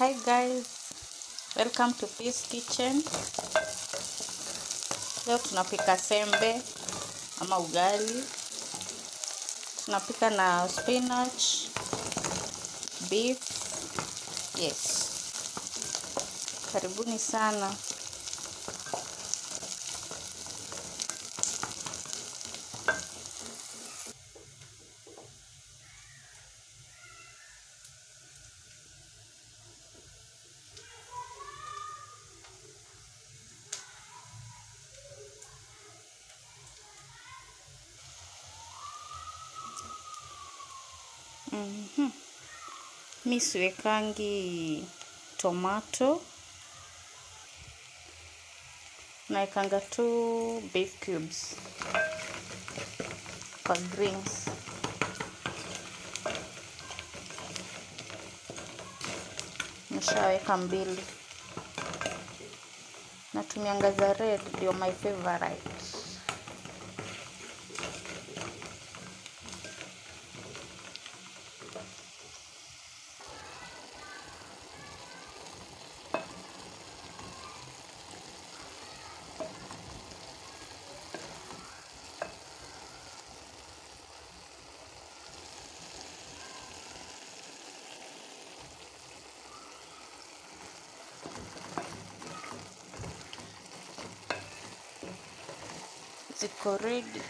Hi guys, welcome to Peace Kitchen. Leo tunapika sembe ama ugali. Tunapika na spinach, beef. Yes. Karibuni sana. Mi siwekangi tomato. Naekanga tu beef cubes kwa greens. Nishaweka mbili. Natumianga za red, ndio my favorite. Ziko ready.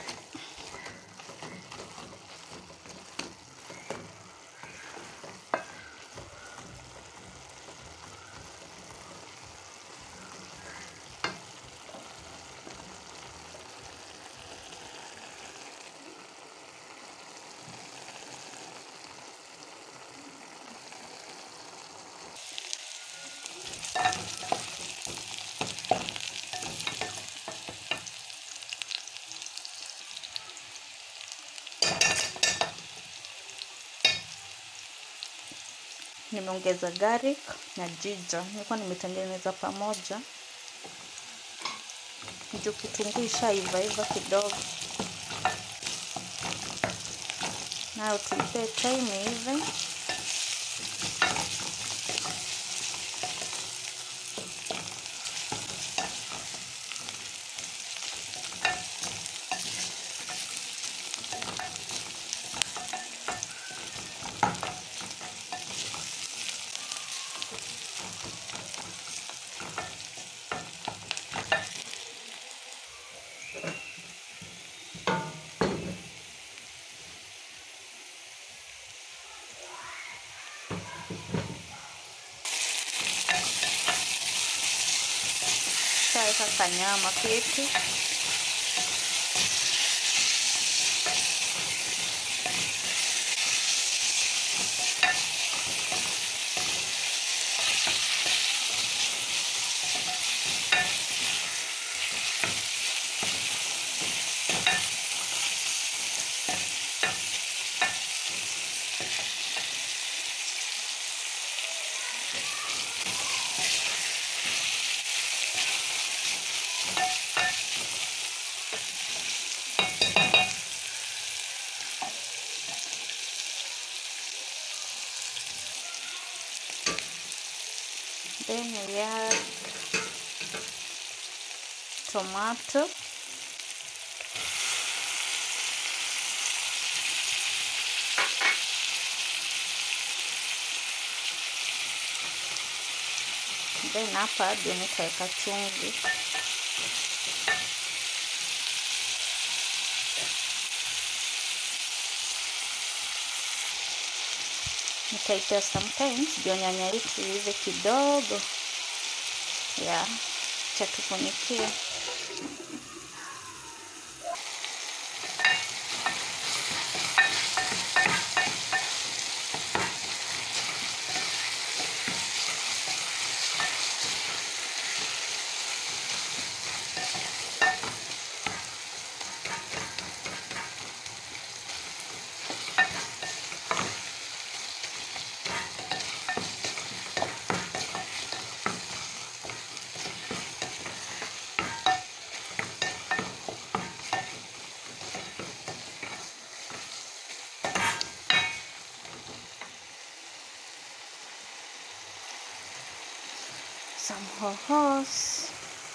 Nimeongeza garlic na ginger. Nilikuwa nimetengeneza pamoja. Ndio kitunguu ishaiva kidogo. Nayo tuipe time hivi. Weka kanyama ketu. Then we add tomato. Then hapa ndio nitaweka chumvi. Nitaitia sometimes ndio nyanya yetu ive kidogo. Yeah, chatufunikia. some hohos.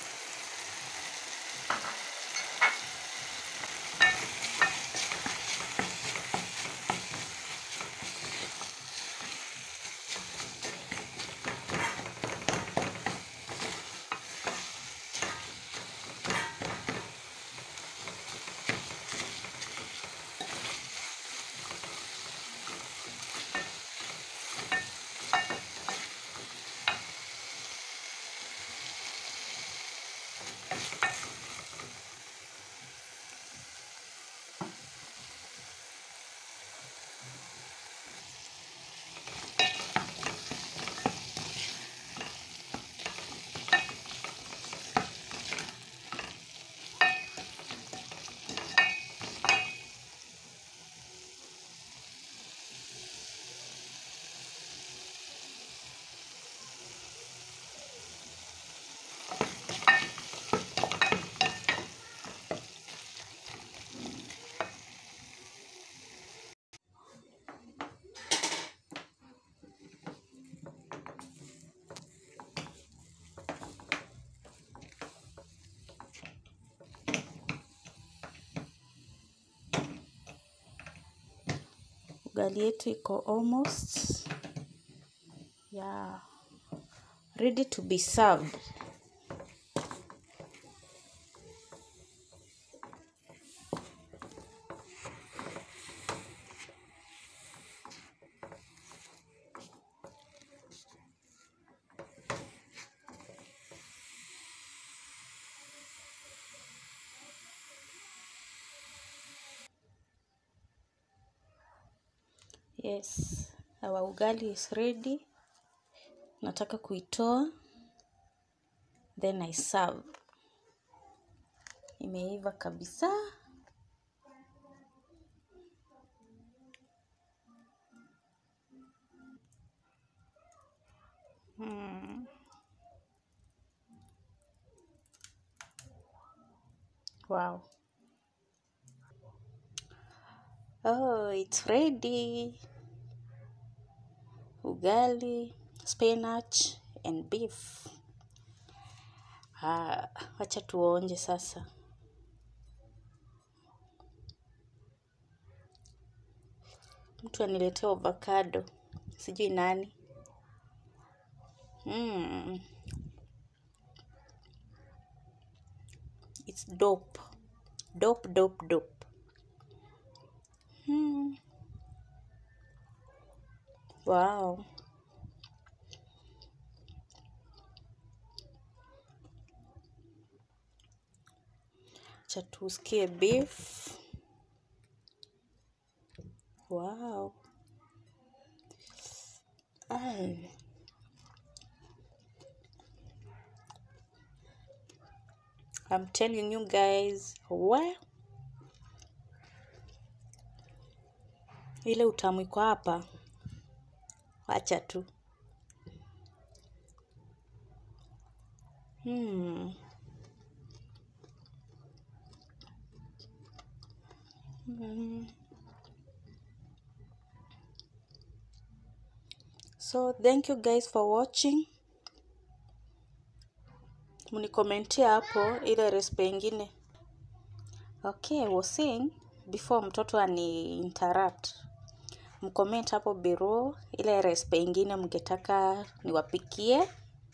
Ugali yetu iko almost ready to be served. Yes, our ugali is ready. Nataka kuitoa, then I serve. Imeiva kabisa. Wow. Oh, it's ready. Ugali, spinach and beef. Wacha tuonje sasa. Mtu aniletea avocado. Sijui nani. It's dope. Dope, dope, dope. Wow. Acha tusikie beef. Wow. I'm telling you guys, ile utamu iko hapa. Acha tu. So thank you guys for watching. Mnikomentia hapo ile recipe ingine. Okay, I was saying before mtoto ani interrupt. Mcomment hapo below ile recipe ingine mngetaka niwapikie.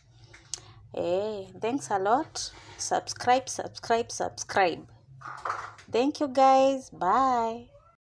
Thanks a lot. Subscribe. Thank you guys. Bye.